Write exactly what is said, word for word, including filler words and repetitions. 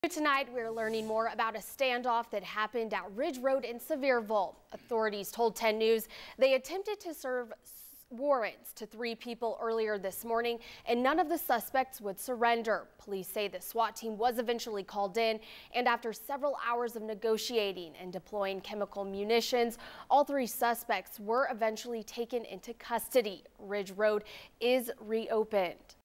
Tonight, we're learning more about a standoff that happened at Ridge Road in Sevierville. Authorities told ten News they attempted to serve warrants to three people earlier this morning, and none of the suspects would surrender. Police say the SWAT team was eventually called in, and after several hours of negotiating and deploying chemical munitions, all three suspects were eventually taken into custody. Ridge Road is reopened.